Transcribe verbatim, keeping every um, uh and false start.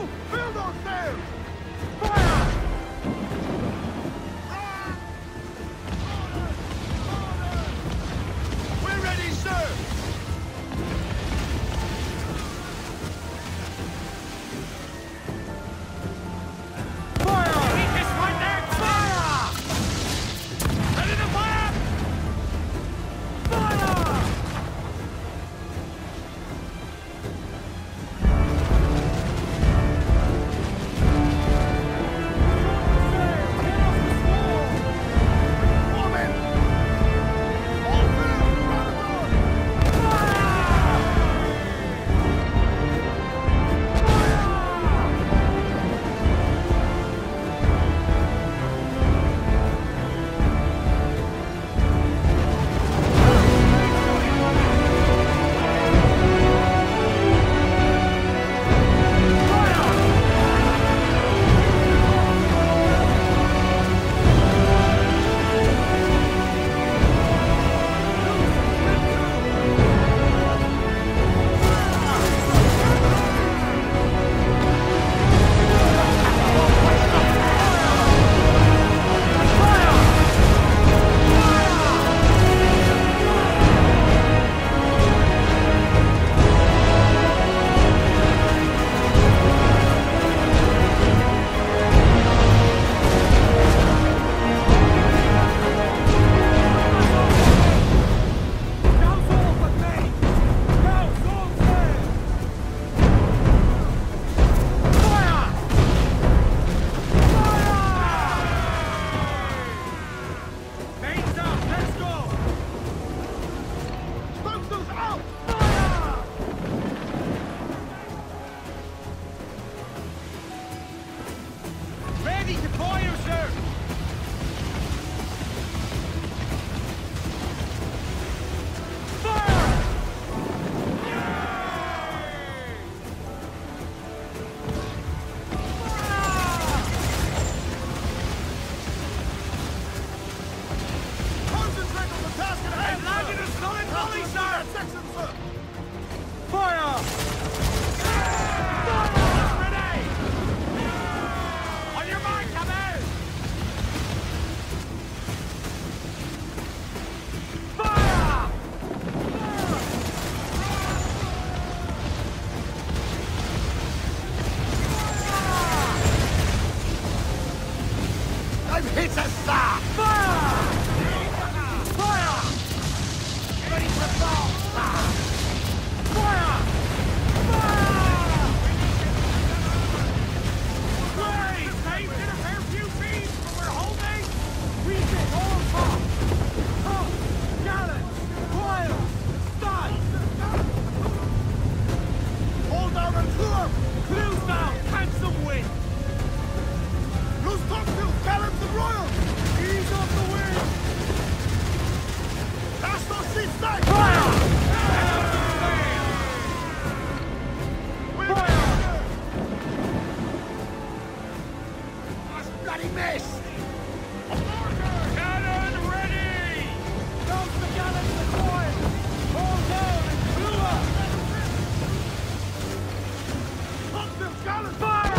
Build on sails! Fire! We're ready, sir! It's a stop! Fire! Fire! Ready for assault! Fire! Fire! Wait! Save in a fair few feet, but we're holding! We can hold up! Up! Gallant! Fire! Start! Hold down and clear! Cruise now! Cancel wind! Loose topsails, gallants and royals! Ease off the wind! Cast our sheets back! Fire! We're Fire! That's bloody missed! Cannon ready! Down the gallants and royals! Hold down and clear! topsails, gallants! Fire!